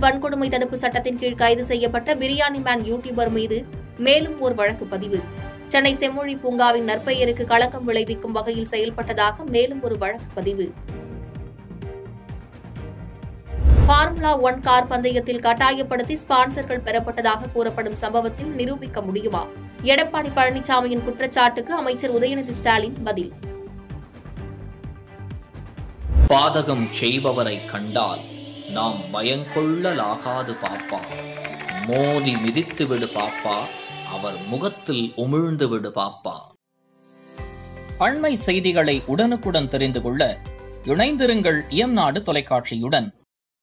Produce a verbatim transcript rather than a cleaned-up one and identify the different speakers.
Speaker 1: வன்கொடுமை தடுப்பு சட்டத்தின் கீழ் கைது செய்யப்பட்ட பிரியாணி மேன் யூடியூபர் மீது மேலும் ஒரு வழக்கு பதிவு. சென்னை செம்மொழி பூங்காவின் நற்பெயருக்கு களங்கம் விளைவிக்கும் வகையில் செயல்பட்டதாக மேலும் ஒரு வழக்கு பதிவு. ஃபார்முலா ஒன் கார் பந்தயத்தில் கட்டாயப்படுத்தி ஸ்பான்சர்கள் பெறப்பட்டதாக கூறப்படும் சம்பவத்தில் நிரூபிக்க முடியுமா? எடப்பாடி பழனிசாமியின் குற்றச்சாட்டுக்கு அமைச்சர் உதயநிதி ஸ்டாலின் பதில்.
Speaker 2: பாதகம் செய்பவரை கண்டால் நாம் பயங்கொள்ளலாகாது பாப்பா, மோதி மிதித்து விடு பாப்பா, அவர் முகத்தில் உமிழ்ந்து விடு பாப்பா. அண்மை செய்திகளை உடனுக்குடன் தெரிந்து கொள்ள இணைந்திருங்கள் எம் நாடு தொலைக்காட்சியுடன்.